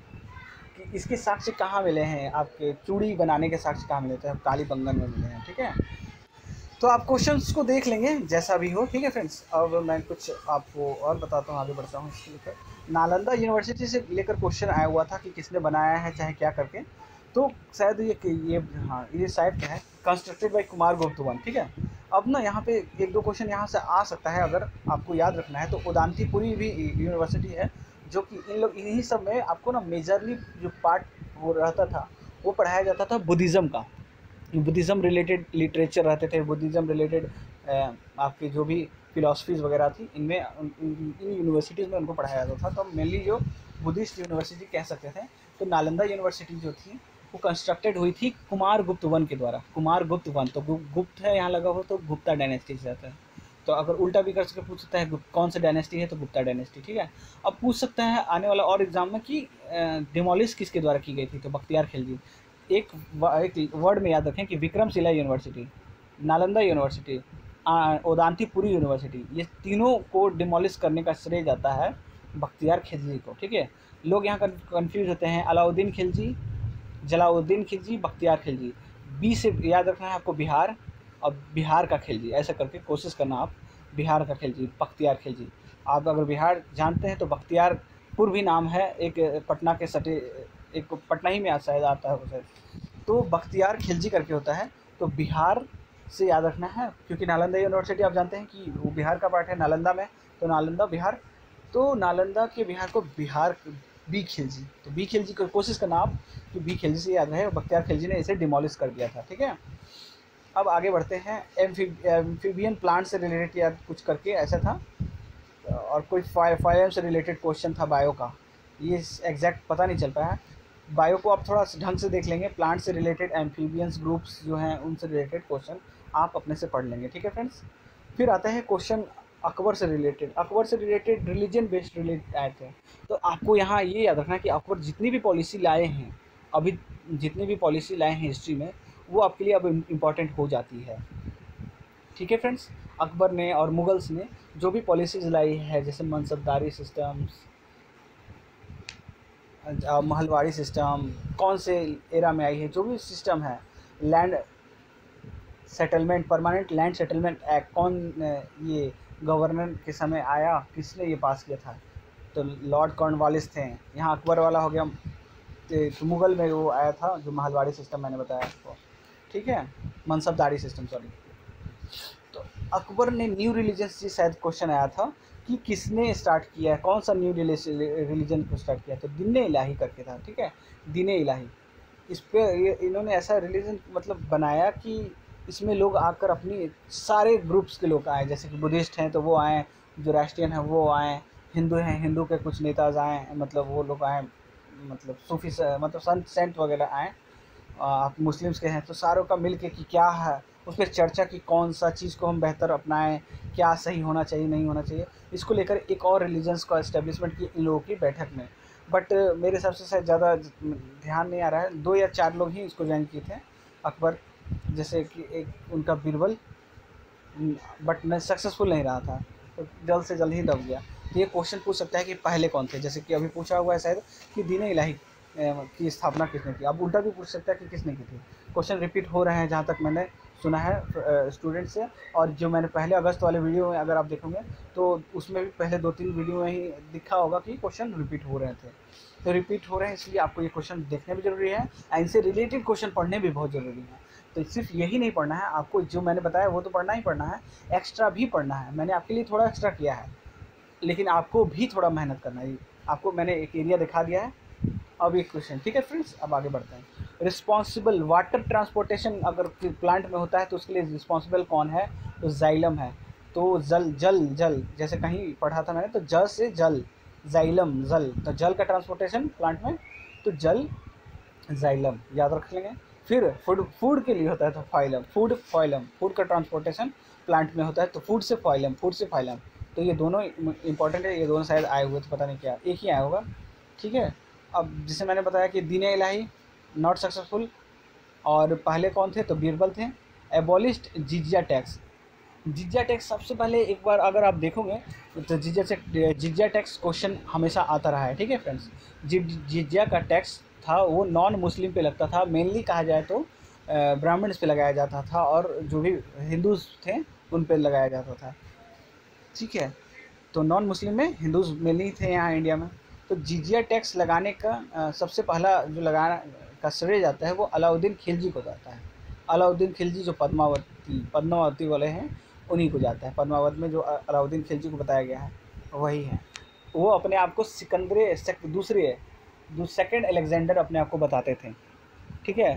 कि इसके साक्ष्य कहाँ मिले हैं, आपके चूड़ी बनाने के साक्ष्य कहाँ मिले थे, काली बंगन में मिले हैं, ठीक है। तो आप क्वेश्चंस को देख लेंगे जैसा भी हो, ठीक है फ्रेंड्स। अब मैं कुछ आपको और बताता हूँ, आगे बढ़ता हूँ इसके लेकर। नालंदा यूनिवर्सिटी से लेकर क्वेश्चन आया हुआ था कि किसने बनाया है चाहे क्या करके, तो शायद ये ये हाँ ये शायद क्या है, कंस्ट्रक्टेड बाय कुमार गुप्त वन, ठीक है। अब ना यहाँ पे एक दो क्वेश्चन यहाँ से आ सकता है, अगर आपको याद रखना है तो उदांतीपुरी भी यूनिवर्सिटी है, जो कि इन लोग इन्हीं सब में आपको ना मेजरली जो पार्ट वो रहता था वो पढ़ाया जाता था बुद्धिज़्म का, बुद्धिज़्म रिलेटेड लिटरेचर रहते थे, बुद्धिज़्म रिलेटेड आपकी जो भी फिलॉसफीज़ वगैरह थी, इनमें इन यूनिवर्सिटीज़ में उनको पढ़ाया जाता था। तो मेनली जो बुद्धिस्ट यूनिवर्सिटी कह सकते थे, तो नालंदा यूनिवर्सिटी जो थी वो कंस्ट्रक्टेड हुई थी कुमार गुप्त वन के द्वारा, कुमार गुप्त वन, तो गुप्त है यहाँ लगा हो तो गुप्ता डायनेस्टी से आता है, तो अगर उल्टा भी कर सके पूछ सकता है कौन सा डायनेस्टी है, तो गुप्ता डायनेस्टी, ठीक है। अब पूछ सकता है आने वाला और एग्जाम में कि डिमोलिश किसके द्वारा की गई थी, तो बख्तियार खिलजी। एक एक वर्ड में याद रखें कि Vikramshila university, Nalanda university, Udantipuri university, ये तीनों को डिमोलिश करने का श्रेय जाता है बख्तियार खिलजी को, ठीक है। लोग यहाँ कंफ्यूज होते हैं, अलाउद्दीन खिलजी, जलाउद्दीन खिलजी, बख्तियार खिलजी। बी से याद रखना है आपको बिहार, और बिहार का खिलजी, ऐसा करके कोशिश करना आप, बिहार का खिलजी, बख्तियार खिलजी। आप अगर बिहार जानते हैं तो बख्तियारपुर भी नाम है, एक पटना के सटे, एक पटना ही में शायद आता है उसे, तो बख्तियार खिलजी करके होता है। तो बिहार से याद रखना है, क्योंकि नालंदा यूनिवर्सिटी आप जानते हैं कि वो बिहार का पार्ट है नालंदा में, तो नालंदा बिहार, तो नालंदा के बिहार को बिहार बी खिलजी, तो बी खिलजी को कोशिश करना आप कि बी खिलजी से याद रहे, बख्तियार खिलजी ने इसे डिमोलिश कर दिया था, ठीक है। अब आगे बढ़ते हैं, एम्फीबियन प्लांट से रिलेटेड या कुछ करके ऐसा था, और कोई फाइलम से रिलेटेड क्वेश्चन था बायो का, ये एग्जैक्ट पता नहीं चल पाया। बायो को आप थोड़ा ढंग से देख लेंगे, प्लांट से रिलेटेड एम्फीबियंस ग्रुप्स जो हैं उनसे रिलेटेड क्वेश्चन आप अपने से पढ़ लेंगे, ठीक है फ्रेंड्स। फिर आता है क्वेश्चन अकबर से रिलेटेड, अकबर से रिलेटेड रिलीजन बेस्ड रिलेटेड आए थे, तो आपको यहाँ ये याद रखना कि अकबर जितनी भी पॉलिसी लाए हैं, अभी जितनी भी पॉलिसी लाए हैं हिस्ट्री में, वो आपके लिए अब इम्पॉर्टेंट हो जाती है, ठीक है फ्रेंड्स। अकबर ने और मुगल्स ने जो भी पॉलिसीज़ लाई है, जैसे मनसबदारी सिस्टम्स, महलवाड़ी सिस्टम, कौन से एरा में आई है, जो भी सिस्टम है, land settlement, permanent land settlement act, कौन ये गवर्नर के समय आया, किसने ये पास किया था, तो लॉर्ड कॉर्नवालिस थे। यहाँ अकबर वाला हो गया तो मुग़ल में वो आया था जो महलवाड़ी सिस्टम मैंने बताया आपको, ठीक है, मनसबदारी सिस्टम, सॉरी। तो अकबर ने न्यू रिलीजन से शायद क्वेश्चन आया था कि किसने स्टार्ट किया है, कौन सा न्यू रिलीजन को स्टार्ट किया, तो दीन इलाही करके था, ठीक है, दीन इलाही। इस पे ये इन्होंने ऐसा रिलीजन मतलब बनाया कि इसमें लोग आकर अपनी सारे ग्रुप्स के लोग आए, जैसे कि बुद्धिस्ट हैं तो वो आए, जो राष्ट्रियन हैं वो आए, हिंदू हैं हिंदू के कुछ नेताज आए, मतलब वो लोग आए, मतलब सूफी मतलब संत सेंट वगैरह आए, आप मुस्लिम्स के हैं तो सारों का मिल के कि क्या है उस पर चर्चा की, कौन सा चीज़ को हम बेहतर अपनाएं, क्या सही होना चाहिए नहीं होना चाहिए, इसको लेकर एक और रिलीजन्स का इस्टेब्लिशमेंट की इन लोगों की बैठक में। बट मेरे हिसाब से शायद ज़्यादा ध्यान नहीं आ रहा है, दो या चार लोग ही इसको ज्वाइन किए थे अकबर, जैसे कि एक उनका बीरबल, बट न सक्सेसफुल नहीं रहा था, तो जल्द से जल्द ही दब गया। तो ये क्वेश्चन पूछ सकता है कि पहले कौन थे, जैसे कि अभी पूछा हुआ है शायद कि दीन इलाही की स्थापना किसने की, अब उल्टा भी पूछ सकता है कि किसने की थी। क्वेश्चन रिपीट हो रहे हैं जहाँ तक मैंने सुना है स्टूडेंट से, और जो मैंने पहले अगस्त वाले वीडियो में अगर आप देखोगे तो उसमें भी पहले दो तीन वीडियो में ही दिखा होगा कि क्वेश्चन रिपीट हो रहे थे। तो रिपीट हो रहे हैं इसलिए आपको ये क्वेश्चन देखने भी ज़रूरी है, इनसे रिलेटेड क्वेश्चन पढ़ने भी बहुत ज़रूरी है। तो सिर्फ यही नहीं पढ़ना है आपको, जो मैंने बताया वो तो पढ़ना ही पढ़ना है, एक्स्ट्रा भी पढ़ना है। मैंने आपके लिए थोड़ा एक्स्ट्रा किया है, लेकिन आपको भी थोड़ा मेहनत करना है। आपको मैंने एक एरिया दिखा दिया है, अब एक क्वेश्चन, ठीक है फ्रेंड्स, अब आगे बढ़ते हैं। रिस्पॉन्सिबल वाटर ट्रांसपोर्टेशन अगर प्लांट में होता है तो उसके लिए रिस्पॉन्सिबल कौन है, तो जाइलम है। तो जल जल जल जैसे कहीं पढ़ा था मैंने, तो जल से जल, जाइलम जल, तो जल का ट्रांसपोर्टेशन प्लांट में तो जल जाइलम, याद रख लेंगे। फिर फूड फूड के लिए होता है तो फाइलम, फूड फाइलम, फूड का ट्रांसपोर्टेशन प्लांट में होता है तो फूड से फाइलम, फूड से फाइलम। तो ये दोनों इंपॉर्टेंट है, ये दोनों शायद आए हुए थे, पता नहीं क्या, एक ही आया होगा, ठीक है। अब जैसे मैंने बताया कि दीन इलाही नॉट सक्सेसफुल, और पहले कौन थे, तो बीरबल थे। Abolished jizya tax, jizya tax सबसे पहले एक बार अगर आप देखोगे तो जिजिया से जिजिया टैक्स क्वेश्चन हमेशा आता रहा है, ठीक है फ्रेंड्स। जिजिया का टैक्स था वो नॉन मुस्लिम पे लगता था, मेनली कहा जाए तो ब्राह्मण्स पे लगाया जाता था, और जो भी हिंदूज थे उन पे लगाया जाता था, ठीक है। तो नॉन मुस्लिम में हिंदूज मेनली थे यहाँ इंडिया में। तो जिजिया टैक्स लगाने का आ, सबसे पहला जो लगाना का श्रेय जाता है वो अलाउद्दीन खिलजी को जाता है। अलाउद्दीन खिलजी जो पद्मावती पद्मावती वाले हैं उन्हीं को जाता है, पद्मावत में जो अलाउद्दीन खिलजी को बताया गया है वही है। वो अपने आप को सिकंदरे सेक, दूसरे दू सेकेंड अलेक्जेंडर अपने आप को बताते थे, ठीक है,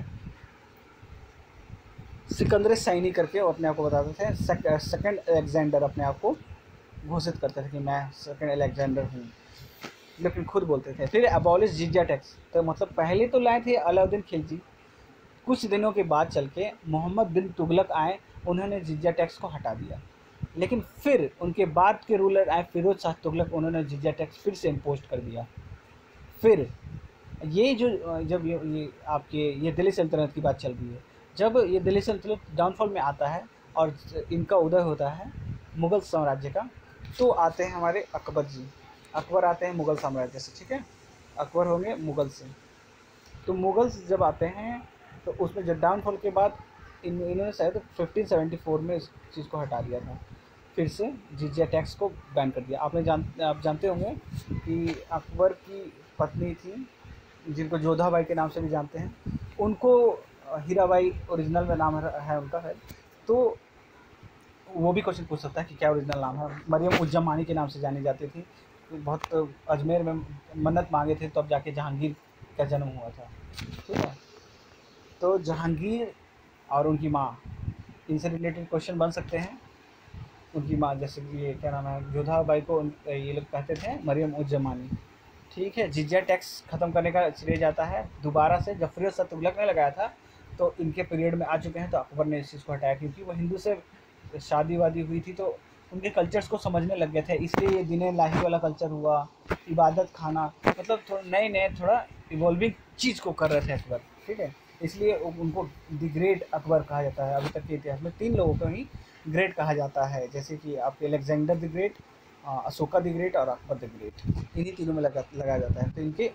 सिकंदरे सैनी करके वो अपने आप को बताते थे, सेक, सेकेंड अलेक्जेंडर अपने आप को घोषित करते थे कि मैं सेकेंड अलेक्जेंडर हूँ, लेकिन खुद बोलते थे। फिर अबॉलिश जिजिया टैक्स, तो मतलब पहले तो लाए थे अलाउद्दीन खिलजी, कुछ दिनों के बाद चल के मोहम्मद बिन तुगलक आए, उन्होंने जिजिया टैक्स को हटा दिया। लेकिन फिर उनके बाद के रूलर आए फिरोज शाह तुगलक, उन्होंने जिजिया टैक्स फिर से इम्पोज कर दिया। फिर ये जो जब ये, ये आपके ये दिल्ली सल्तनत की बात चल रही है, जब ये दिल्ली सल्तनत डाउनफॉल में आता है और इनका उदय होता है मुग़ल साम्राज्य का, तो आते हैं हमारे अकबर जी। अकबर आते हैं मुग़ल साम्राज्य से, ठीक है, अकबर होंगे मुग़ल से। तो मुग़ल्स जब आते हैं तो उसमें जब डाउनफॉल के बाद इन इन्होंने शायद फिफ्टीन सेवेंटी फोर में इस चीज़ को हटा दिया था, फिर से जिजिया टैक्स को बैन कर दिया। आपने जान आप जानते होंगे कि अकबर की पत्नी थी जिनको जोधाबाई के नाम से भी जानते हैं, उनको हीराबाई ओरिजिनल में नाम है उनका है, तो वो भी क्वेश्चन पूछ सकता है कि क्या ओरिजिनल नाम है। मरियम उज जमानी के नाम से जानी जाती थी, तो बहुत अजमेर में मन्नत मांगे थे तब तो जाके जहांगीर का जन्म हुआ था, ठीक है। तो जहांगीर और उनकी माँ, इनसे रिलेटेड क्वेश्चन बन सकते हैं। उनकी माँ जैसे कि ये क्या नाम है, जोधाबाई को ये लोग कहते थे मरियम उज जमानी, ठीक है। जिजिया टैक्स ख़त्म करने का श्रेय जाता है दोबारा से, जब फिरोज शाह तुगलक ने लगाया था तो इनके पीरियड में आ चुके हैं, तो अकबर ने इस चीज़ को हटाया, क्योंकि वो हिंदू से शादी वादी हुई थी तो उनके कल्चर्स को समझने लग गए थे, इसलिए ये दीन इलाही वाला कल्चर हुआ, इबादत खाना, मतलब थोड़ा नए नए थोड़ा इवॉल्विंग चीज़ को कर रहे थे अकबर, ठीक है। इसलिए उनको द ग्रेट अकबर कहा जाता है। अभी तक के इतिहास में तीन लोगों को ही ग्रेट कहा जाता है, जैसे कि आपके Alexander the great, Ashoka the great और अकबर द ग्रेट, इन्हीं तीनों में लगा लगाया जाता है। तो इनके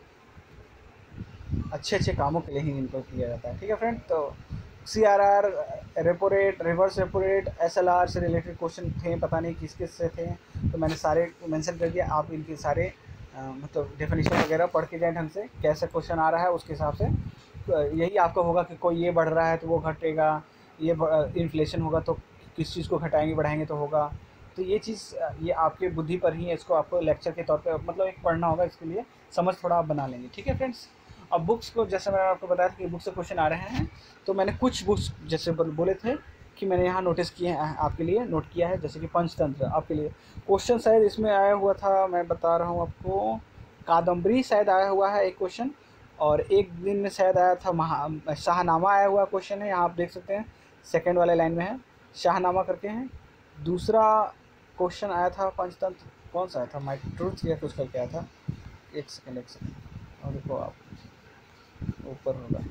अच्छे अच्छे कामों के लिए ही इनको किया जाता है, ठीक है फ्रेंड। तो C R R, repo rate, reverse repo rate, S L R से रिलेटेड क्वेश्चन थे, पता नहीं किस किस से थे, तो मैंने सारे मेंशन कर दिया। आप इनके सारे मतलब डेफिनेशन वगैरह पढ़ के जाएँ ढंग से, कैसे क्वेश्चन आ रहा है उसके हिसाब से। तो यही आपका होगा कि कोई ये बढ़ रहा है तो वो घटेगा, ये इन्फ्लेशन होगा तो किस चीज़ को घटाएंगे बढ़ाएंगे तो होगा। तो ये चीज़ ये आपके बुद्धि पर ही है, इसको आपको लेक्चर के तौर पे मतलब एक पढ़ना होगा, इसके लिए समझ थोड़ा आप बना लेंगे। ठीक है फ्रेंड्स। अब बुक्स को जैसे मैंने आपको बताया था कि बुक से क्वेश्चन आ रहे हैं, तो मैंने कुछ बुक्स जैसे बोले थे कि मैंने यहाँ नोटिस किए हैं आपके लिए, नोट किया है। जैसे कि पंचतंत्र आपके लिए क्वेश्चन शायद इसमें आया हुआ था, मैं बता रहा हूँ आपको, कादम्बरी शायद आया हुआ है एक क्वेश्चन, और एक दिन में शायद आया था महा शाहनामा आया हुआ क्वेश्चन है, यहाँ आप देख सकते हैं सेकंड वाले लाइन में है शाहनामा करके हैं। दूसरा क्वेश्चन आया था पंचतंत्र, कौन सा आया था, माई ट्रूथ या कुछ करके आया था, एक सेकंड एक सेकंड और देखो आप ऊपर होगा,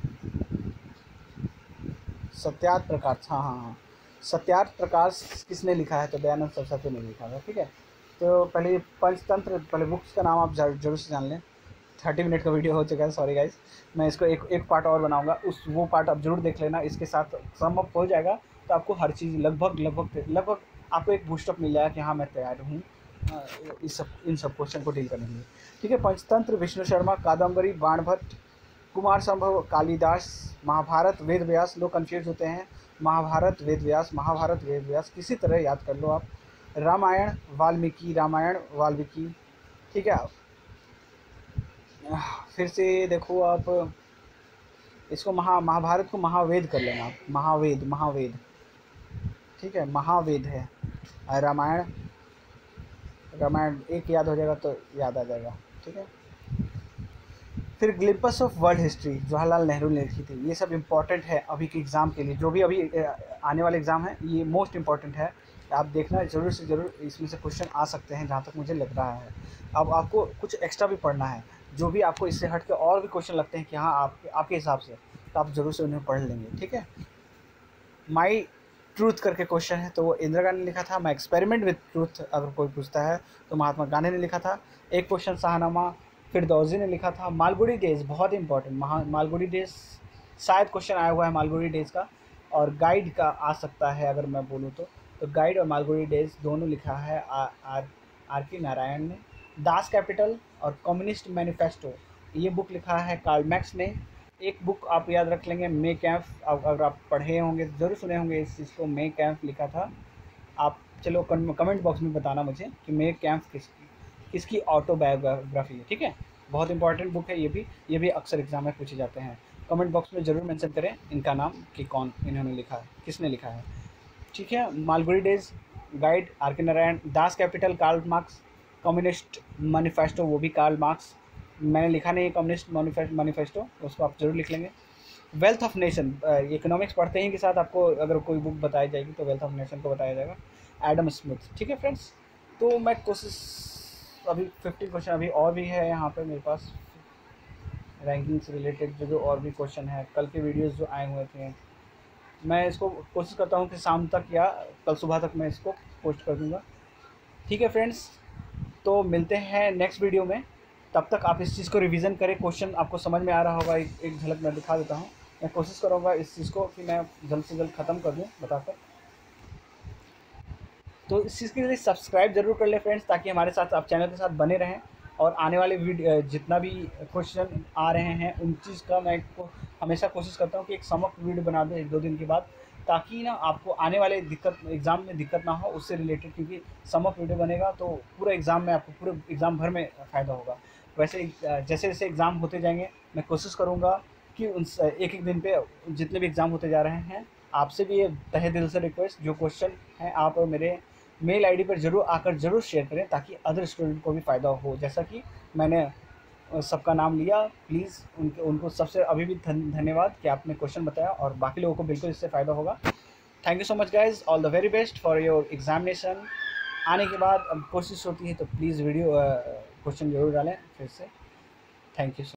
सत्यार्थ प्रकाश, हाँ हाँ हाँ सत्यार्थ प्रकाश किसने लिखा है, तो दयानंद सरस्वती ने लिखा था। ठीक है, तो पहले पंचतंत्र, पहले बुक्स का नाम आप जरूर से जान लें। थर्टी मिनट का वीडियो हो चुका है, सॉरी गाइज, मैं इसको एक एक पार्ट और बनाऊंगा, उस वो पार्ट आप जरूर देख लेना, इसके साथ सम अप हो जाएगा तो आपको हर चीज़ लगभग लगभग लगभग आपको एक बूस्टअप मिल जाएगा कि हाँ मैं तैयार हूँ इस सब इन सब क्वेश्चन को डील करने के लिए। ठीक है, पंचतंत्र विष्णु शर्मा, कादम्बरी बाणभट्ट, कुमार संभव, कालिदास, महाभारत वेद व्यास, लोग कन्फ्यूज होते हैं, महाभारत वेद व्यास, महाभारत वेद व्यास किसी तरह याद कर लो आप, रामायण वाल्मीकि, रामायण वाल्मीकि। ठीक है, फिर से देखो आप इसको महा महाभारत को महावेद कर लेना आप, महावेद महावेद। ठीक है, महावेद है। रामायण रामायण एक याद हो जाएगा तो याद आ जाएगा। ठीक है, फिर glimpse of world history Jawaharlal Nehru ने लिखी थी। ये सब इम्पॉर्टेंट है अभी के एग्ज़ाम के लिए, जो भी अभी आने वाले एग्ज़ाम है ये मोस्ट इम्पॉर्टेंट है, आप देखना ज़रूर से ज़रूर, इसमें से क्वेश्चन आ सकते हैं जहाँ तक मुझे लग रहा है। अब आपको कुछ एक्स्ट्रा भी पढ़ना है, जो भी आपको इससे हट के और भी क्वेश्चन लगते हैं कि हाँ आप आपके हिसाब से, तो आप ज़रूर से उन्हें पढ़ लेंगे। ठीक है, माई ट्रूथ करके क्वेश्चन है, तो वो इंदिरा गांधी ने लिखा था। माई एक्सपेरिमेंट विद ट्रूथ अगर कोई पूछता है तो महात्मा गांधी ने लिखा था। एक क्वेश्चन शाहनामा फिरदौसी ने लिखा था। मालगुडी डेज बहुत इंपॉर्टेंट, महा मालगुडी डेज शायद क्वेश्चन आया हुआ है मालगुडी डेज का, और गाइड का आ सकता है अगर मैं बोलूँ तो तो गाइड और मालगुडी डेज दोनों लिखा है आर आर के नारायण ने। दास कैपिटल और कम्युनिस्ट मैनिफेस्टो ये बुक लिखा है कार्ल मैक्स ने। एक बुक आप याद रख लेंगे, मे कैम्प, अगर आप पढ़े होंगे ज़रूर सुने होंगे इस चीज़ को, मे कैम्प लिखा था। आप चलो कमेंट बॉक्स में बताना मुझे कि मे कैम्प किस किसकी ऑटोबायोग्राफी है। ठीक है, बहुत इंपॉर्टेंट बुक है ये भी, ये भी अक्सर एग्जाम में पूछे जाते हैं। कमेंट बॉक्स में ज़रूर मेंशन करें इनका नाम कि कौन इन्होंने लिखा है, किसने लिखा है। ठीक है, Malgudi days guide R K Narayan, Das Kapital Karl Marx, Communist Manifesto वो भी कार्ल मार्क्स, मैंने लिखा नहीं है कम्युनिस्ट मैनिफेस्टो, उसको आप जरूर लिख लेंगे। वेल्थ ऑफ नेशन, इकोनॉमिक्स पढ़ते हैं के साथ आपको अगर कोई बुक बताई जाएगी तो वेल्थ ऑफ नेशन को बताया जाएगा, एडम स्मिथ। ठीक है फ्रेंड्स, तो मैं कोशिश, अभी फिफ्टी क्वेश्चन अभी और भी है यहाँ पे मेरे पास रैंकिंग से रिलेटेड, जो जो और भी क्वेश्चन है कल के वीडियोस जो आए हुए थे, मैं इसको कोशिश करता हूँ कि शाम तक या कल सुबह तक मैं इसको पोस्ट कर दूँगा। ठीक है फ्रेंड्स, तो मिलते हैं नेक्स्ट वीडियो में, तब तक आप इस चीज़ को रिवीजन करें। क्वेश्चन आपको समझ में आ रहा होगा, एक एक झलक मैं दिखा देता हूँ, मैं कोशिश करूँगा इस चीज़ को कि मैं जल्द से जल्द ख़त्म कर दूँ बताकर। तो इस चीज़ के लिए सब्सक्राइब जरूर कर लें फ्रेंड्स, ताकि हमारे साथ आप चैनल के साथ बने रहें, और आने वाले वीडियो जितना भी क्वेश्चन आ रहे हैं उन चीज़ का मैं को हमेशा कोशिश करता हूँ कि एक समअप वीडियो बना दूँ एक दो दिन के बाद, ताकि ना आपको आने वाले दिक्कत एग्ज़ाम में दिक्कत ना हो उससे रिलेटेड, क्योंकि समअप वीडियो बनेगा तो पूरे एग्ज़ाम में आपको पूरे एग्ज़ाम भर में फ़ायदा होगा। वैसे जैसे जैसे एग्ज़ाम होते जाएंगे मैं कोशिश करूँगा कि उन एक एक दिन पे जितने भी एग्ज़ाम होते जा रहे हैं, आपसे भी ये तहे दिल से रिक्वेस्ट, जो क्वेश्चन है आप मेरे मेल आईडी पर जरूर आकर जरूर शेयर करें, ताकि अदर स्टूडेंट को भी फ़ायदा हो। जैसा कि मैंने सबका नाम लिया, प्लीज़ उनके उनको सबसे अभी भी धन्यवाद कि आपने क्वेश्चन बताया, और बाकी लोगों को बिल्कुल इससे फ़ायदा होगा। Thank you so much guys, all the very best for your examination. आने के बाद अब कोशिश होती है तो प्लीज़ वीडियो क्वेश्चन जरूर डालें फिर से। Thank you.